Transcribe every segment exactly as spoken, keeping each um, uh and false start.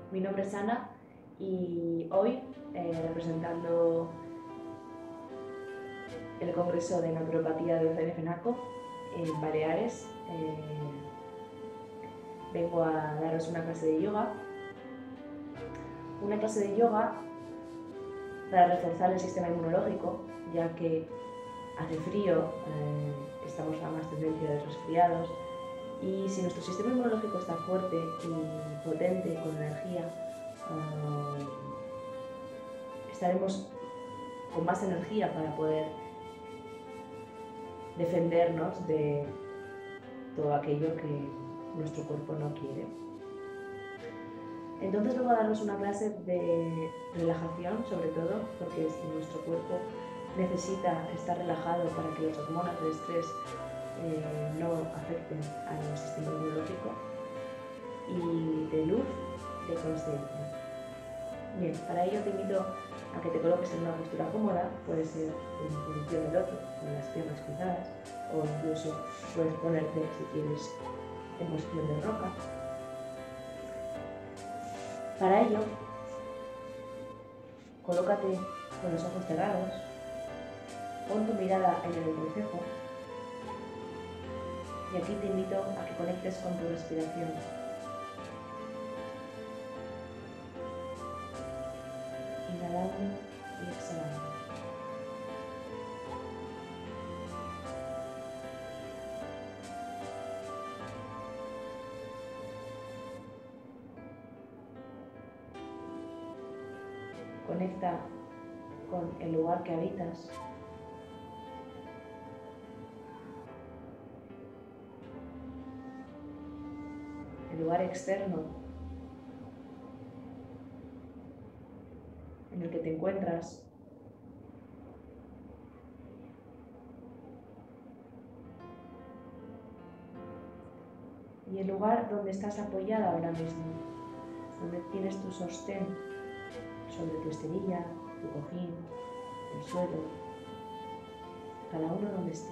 Mi nombre es Ana y hoy, eh, representando el Congreso de Naturopatía de U C N FENACO en Baleares, eh, vengo a daros una clase de yoga. Una clase de yoga para reforzar el sistema inmunológico, ya que hace frío, eh, estamos a más tendencia de resfriados, y si nuestro sistema inmunológico está fuerte y potente, con energía, uh, estaremos con más energía para poder defendernos de todo aquello que nuestro cuerpo no quiere. Entonces vengo a darnos una clase de relajación, sobre todo, porque nuestro cuerpo necesita estar relajado para que las hormonas de estrés eh, no afecten al sistema inmunológico, y de luz, de consciencia. Bien, para ello te invito a que te coloques en una postura cómoda, puede ser en posición de loto, con las piernas cruzadas, o incluso puedes ponerte, si quieres, en posición de roca. Para ello, colócate con los ojos cerrados, pon tu mirada en el entrecejo y aquí te invito a que conectes con tu respiración. Inhalando y exhalando. Conecta con el lugar que habitas. El lugar externo en el que te encuentras. Y el lugar donde estás apoyada ahora mismo, donde tienes tu sostén sobre tu esterilla, tu cojín, el suelo, cada uno donde esté.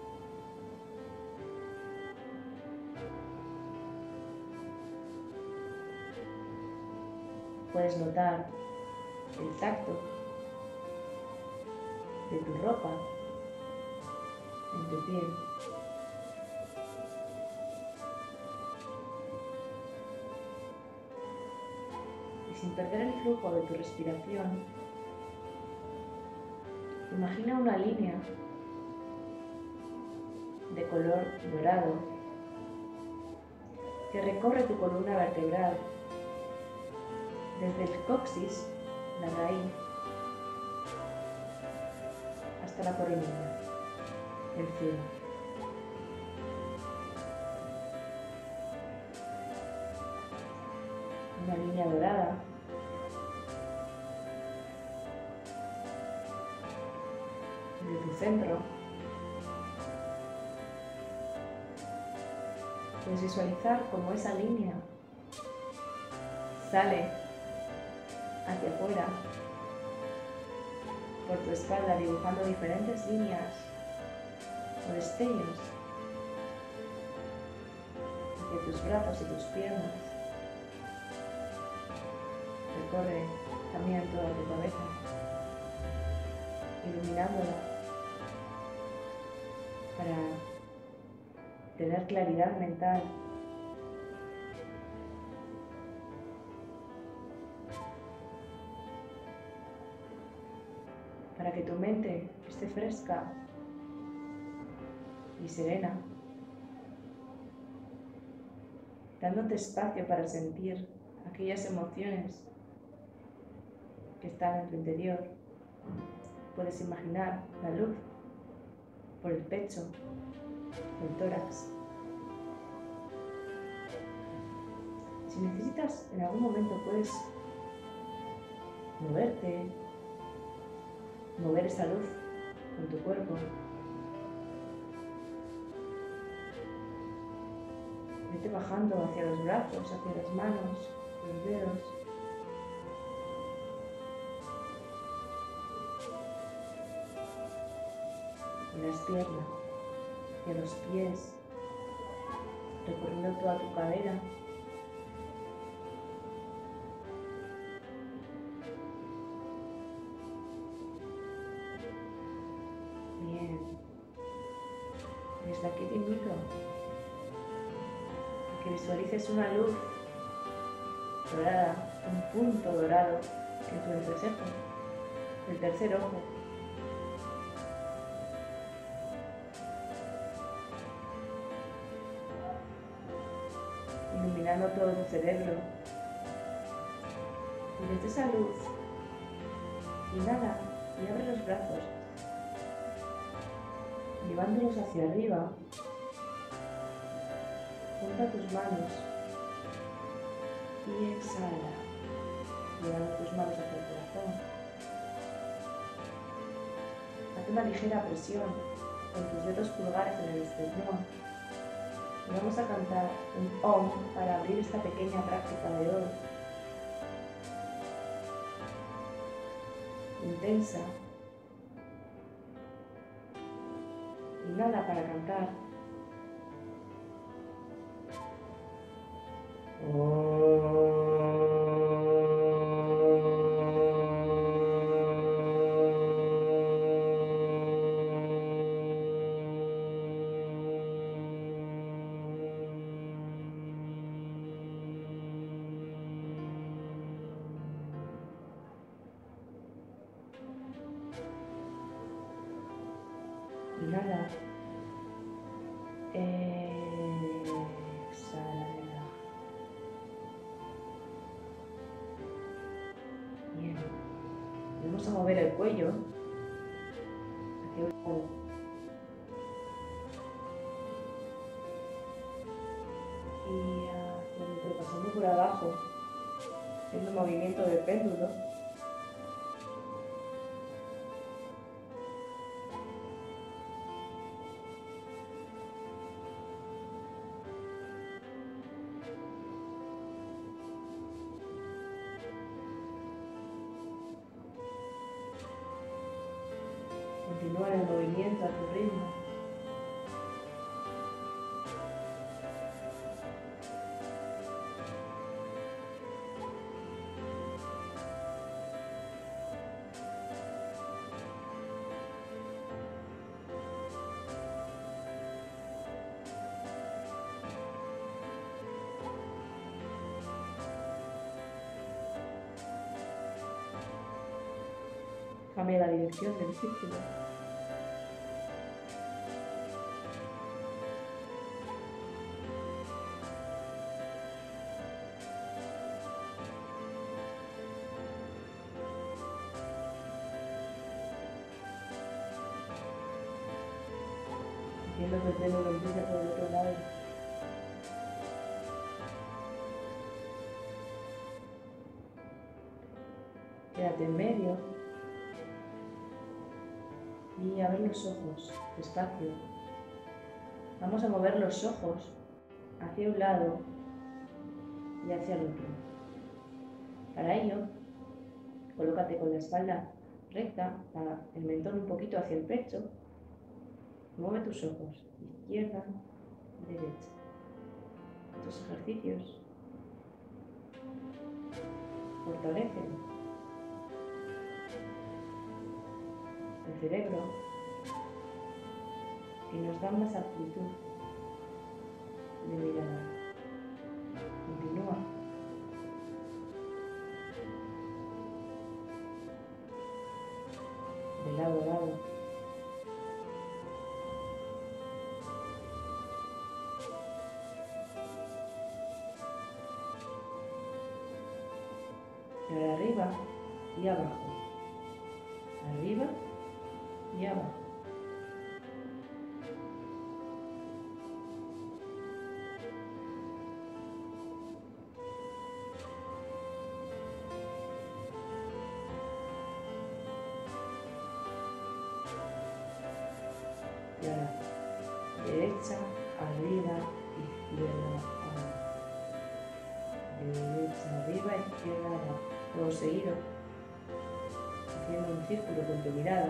Puedes notar el tacto de tu ropa en tu piel. Y sin perder el flujo de tu respiración, imagina una línea de color dorado que recorre tu columna vertebral desde el coxis, la raíz, hasta la coronilla, el cielo. Una línea dorada de tu centro. Puedes visualizar cómo esa línea sale hacia afuera por tu espalda, dibujando diferentes líneas o destellos hacia tus brazos y tus piernas. Recorre también toda tu cabeza, iluminándola para tener claridad mental, para que tu mente esté fresca y serena, dándote espacio para sentir aquellas emociones que están en tu interior. Puedes imaginar la luz por el pecho, el tórax. Si necesitas, en algún momento puedes moverte, mover esa luz con tu cuerpo. Vete bajando hacia los brazos, hacia las manos, los dedos. Y las piernas, hacia los pies, recorriendo toda tu cadera. aquí te invito a que visualices una luz dorada, un punto dorado en tu entrecejo, el tercer ojo. Iluminando todo tu cerebro. Y desde esa luz, inhala y abre los brazos, llevándolos hacia arriba. Junta tus manos y exhala, llevando tus manos hacia el corazón. Haz una ligera presión con tus dedos pulgares en el esternón. Y vamos a cantar un Om para abrir esta pequeña práctica de hoy. Intensa. Inhala para cantar. Inhala. Exhala, relaja. Bien. Vamos a mover el cuello hacia un lado. Y hacia adentro, pasando por abajo, haciendo un movimiento de péndulo. Continúa el movimiento a tu ritmo. Cambia la dirección del círculo. Viendo que el péndulo empieza por el otro lado. Quédate en medio y abre los ojos despacio. Vamos a mover los ojos hacia un lado y hacia el otro. Para ello, colócate con la espalda recta, el mentón un poquito hacia el pecho. Mueve tus ojos, izquierda, derecha. Estos ejercicios fortalecen el cerebro y nos dan más amplitud de mirada. Continúa. De lado a lado. Y ahora arriba y abajo. Arriba y abajo. Y ahora derecha, arriba, izquierda, abajo. Derecha, arriba, izquierda, abajo. Todo seguido, haciendo un círculo con tu mirada.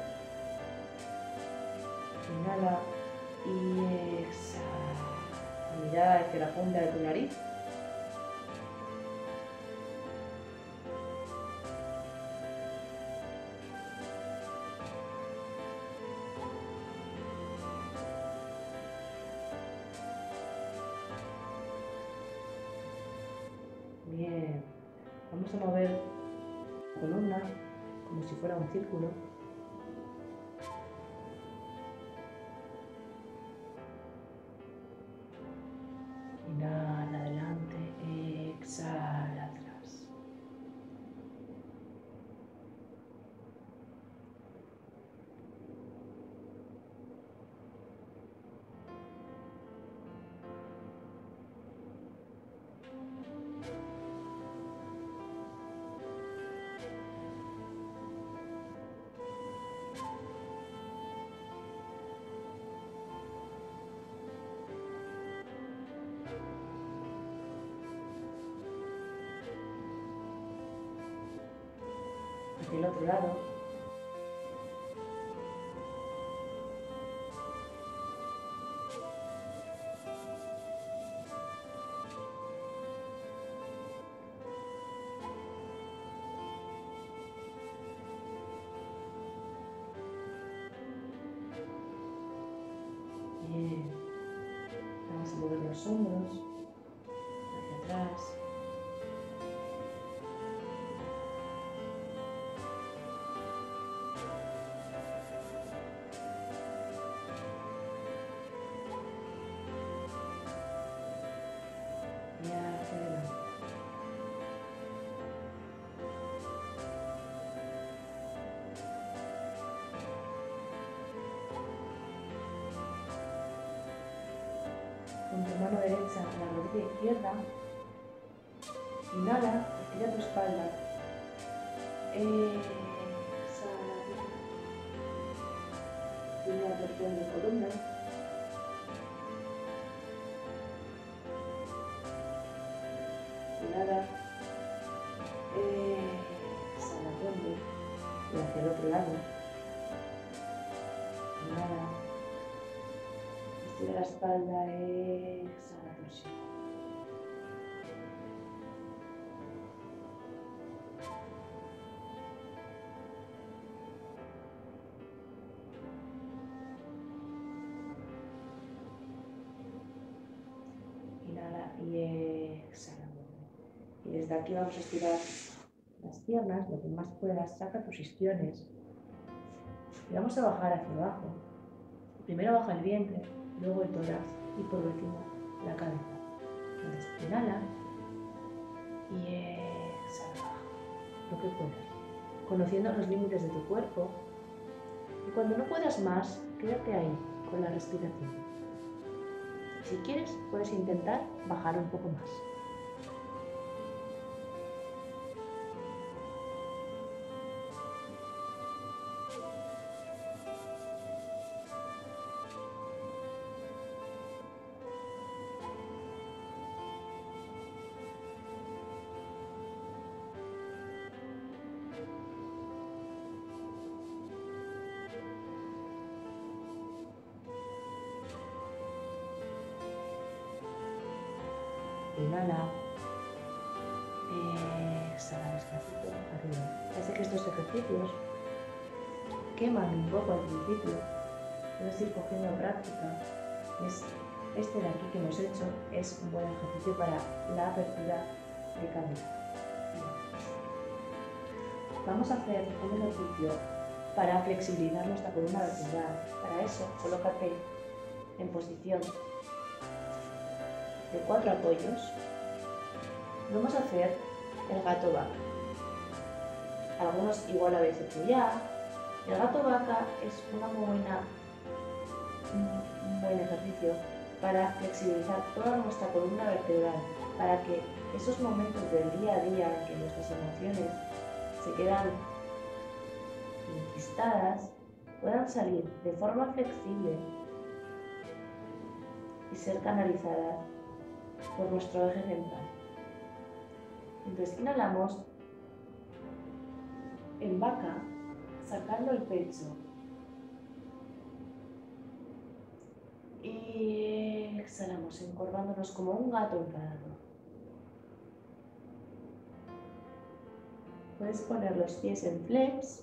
Inhala y exhala. Mira hacia la punta de tu nariz. Bien. Vamos a mover la columna como si fuera un círculo. Inhala adelante, exhala atrás. Hacia el otro lado. Bien. Vamos a mover los hombros hacia atrás. Y hacia adelante. Con tu mano derecha en la rodilla izquierda, inhala, estira tu espalda. Exhala. Una apertura de columna. Inhala. Exhala, fondo. Y hacia el otro lado. Inhala. Estira la espalda, exhala, torsión. Inhala y exhala. Y desde aquí vamos a estirar las piernas, lo que más puedas, saca tus isquiones. Y vamos a bajar hacia abajo. Primero baja el vientre, luego el tórax y por último la cabeza. Entonces, inhala y exhala, baja lo que puedas, conociendo los límites de tu cuerpo. Y cuando no puedas más, quédate ahí con la respiración. Si quieres, puedes intentar bajar un poco más. Inhala, exhala despacito, arriba. Ya sé que estos ejercicios queman un poco al principio, puedes ir cogiendo práctica. Es este de aquí que hemos hecho es un buen ejercicio para la apertura de cadera. Vamos a hacer un ejercicio para flexibilizar nuestra columna vertebral. Para eso, colócate en posición de cuatro apoyos. Vamos a hacer el gato vaca. Algunos igual lo habéis hecho ya. El gato vaca es una muy buena, un buen ejercicio para flexibilizar toda nuestra columna vertebral, para que esos momentos del día a día en que nuestras emociones se quedan enquistadas puedan salir de forma flexible y ser canalizadas por nuestro eje central. Entonces inhalamos en vaca, sacando el pecho y exhalamos Respiramos encorvándonos como un gato encarado. Puedes poner los pies en flex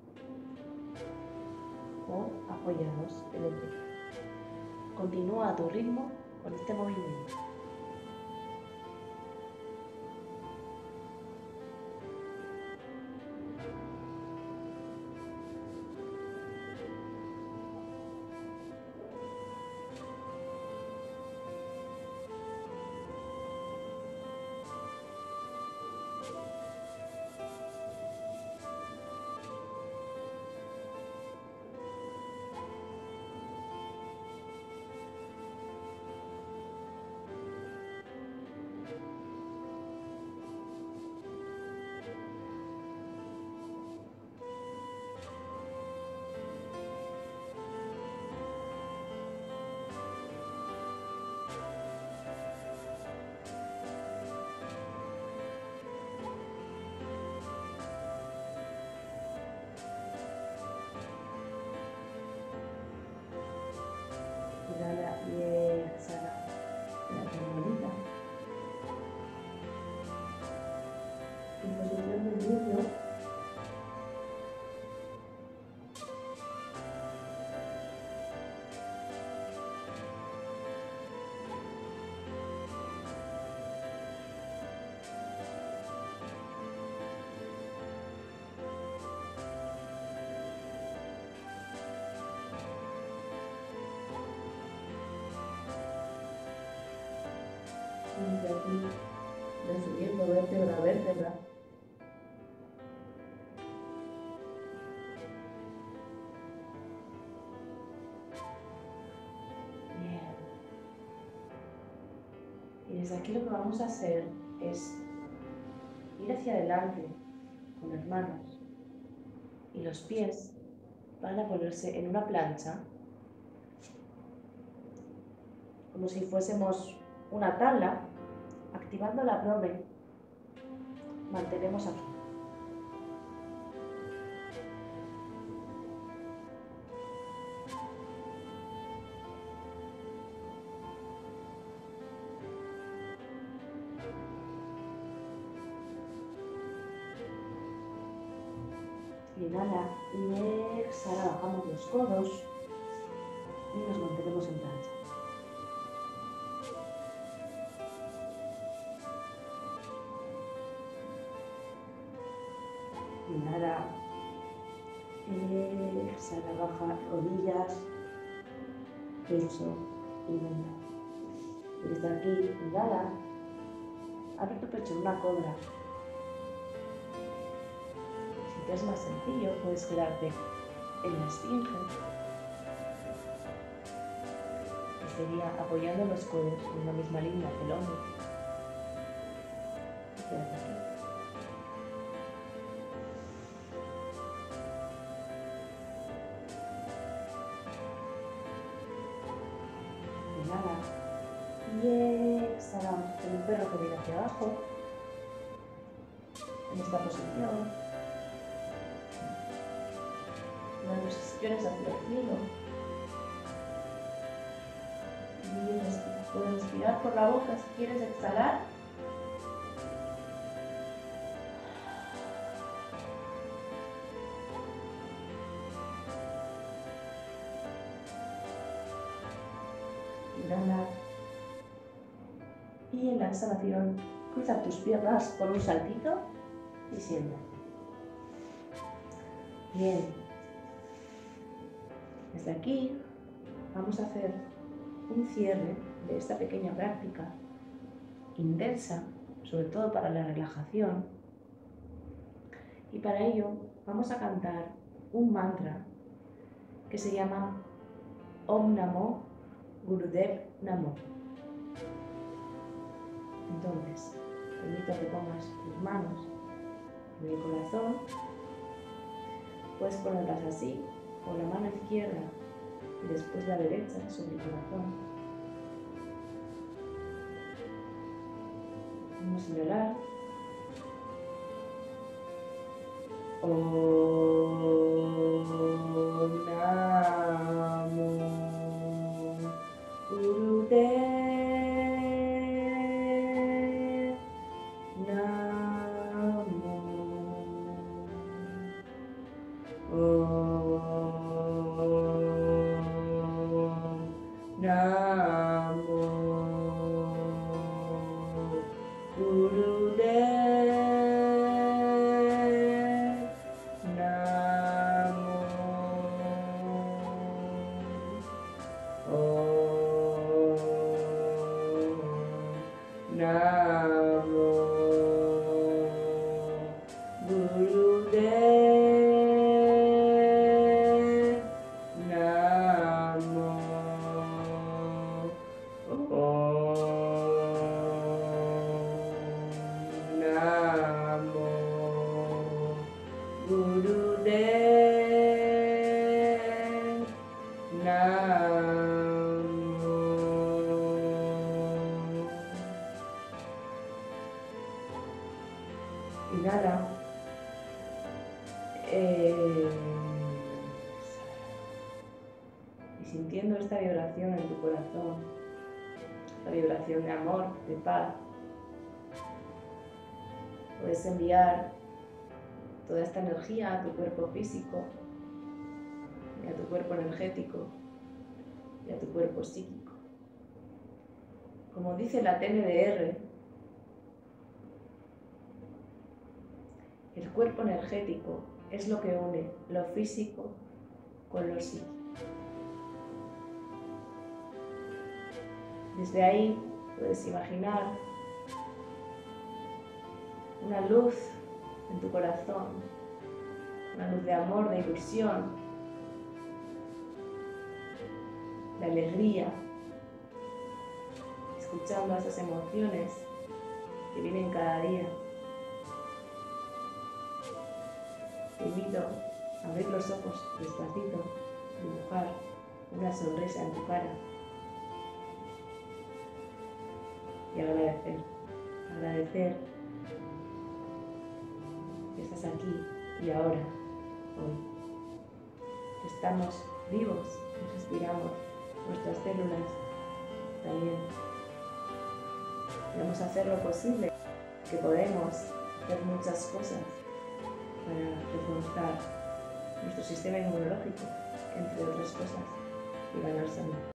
o apoyados en el pecho. Continúa a tu ritmo con este movimiento. Inhala y exhala. La terminita. En posición de inicio. Desde aquí, descendiendo vértebra a vértebra. Bien. Y desde aquí lo que vamos a hacer es ir hacia adelante con las manos y los pies van a ponerse en una plancha, como si fuésemos una tabla, activando el abdomen. Mantenemos aquí. Inhala y exhala, bajamos los codos y nos mantenemos en plancha. Inhala, exhala, baja rodillas, pecho y venda. Y desde aquí, inhala, abre tu pecho en una cobra. Si te es más sencillo, puedes quedarte en la esfinge, que sería apoyando los codos en una misma línea del hombro. Y quédate aquí. Inhala y exhalamos con un perro que viene hacia abajo en esta posición. Las posiciones hacia el cielo. Y respira. Puedes respirar por la boca si quieres exhalar. Inhala. Y en la exhalación, cruza tus piernas con un saltito y siéntate. Bien. Desde aquí vamos a hacer un cierre de esta pequeña práctica intensa, sobre todo para la relajación. Y para ello vamos a cantar un mantra que se llama Om Namo Gurudev Namo. Entonces, te invito a que pongas tus manos en el corazón. Puedes ponerlas así, con la mano izquierda y después la derecha sobre el corazón. Vamos a inhalar. Om Namo Gurudev Namo Gurudev. Namo Om. Namo Gurudev. Namo Om. Namo Gurudev. Namo. Inhala. Eh, y sintiendo esta vibración en tu corazón, la vibración de amor, de paz, puedes enviar toda esta energía a tu cuerpo físico, y a tu cuerpo energético, y a tu cuerpo psíquico. Como dice la T N D R, el cuerpo energético es lo que une lo físico con lo psíquico. Desde ahí puedes imaginar una luz en tu corazón, una luz de amor, de ilusión, de alegría, escuchando esas emociones que vienen cada día. Te invito a abrir los ojos despacito, dibujar una sonrisa en tu cara y agradecer, agradecer que estás aquí y ahora, hoy. Estamos vivos, nos respiramos, nuestras células también. Podemos hacer lo posible, que podemos hacer muchas cosas para reforzar nuestro sistema inmunológico, entre otras cosas, y ganar salud.